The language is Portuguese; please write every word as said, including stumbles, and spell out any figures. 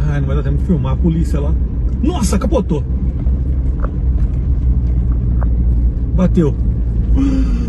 Ai, não vai dar tempo de filmar a polícia lá. Nossa, capotou. Bateu.